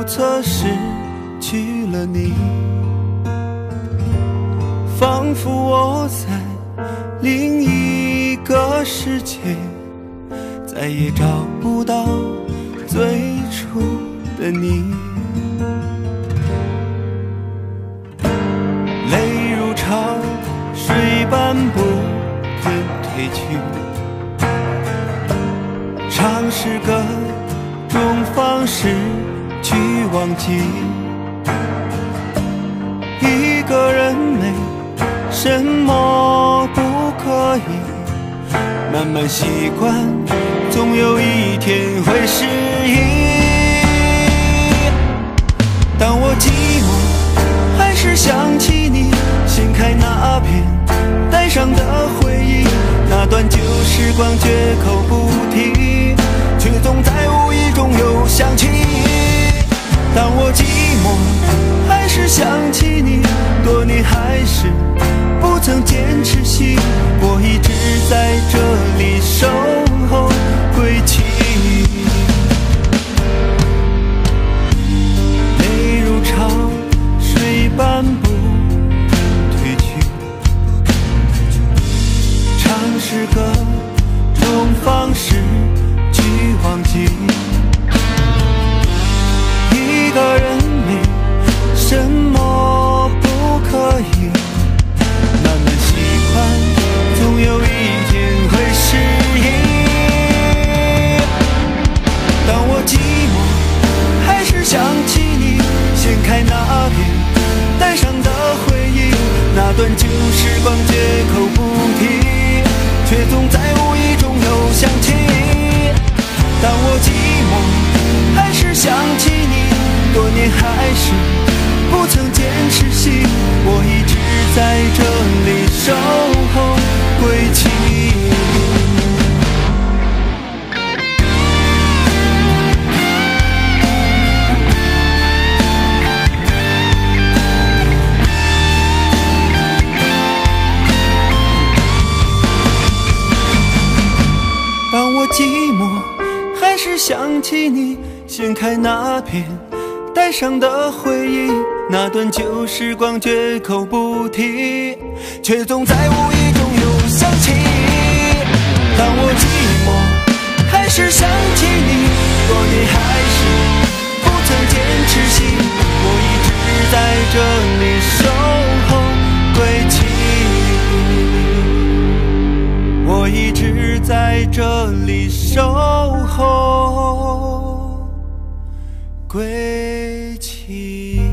不测失去了你，仿佛我在另一个世界，再也找不到最初的你。泪如潮水般不肯退去，尝试各种方式去忘记，一个人没什么不可以，慢慢习惯，总有一天会适应。当我寂寞还是想起你，掀开那片带上的回忆，那段旧时光绝口不提，却总在无意中又想起。当我寂寞还是想起你，多年还是不曾坚持心，我一直在这里守候归期。泪如潮水般不退去，尝试各种方式去忘记，一个人没什么不可以，慢慢习惯，总有一天会适应。当我寂寞还是想起你，掀开那片带上的回忆，那段旧时光绝口不提，却总在无意中又想起。当我寂寞还是想起你，多年还是不曾坚持心，我一直在这里守候归期。当我寂寞还是想起你，掀开那片带上的回忆，那段旧时光绝口不提，却总在无意中又想起。当我寂寞还是想起你，多年还是不曾坚持心，我一直在这里守候归期，我一直在这里守候归期。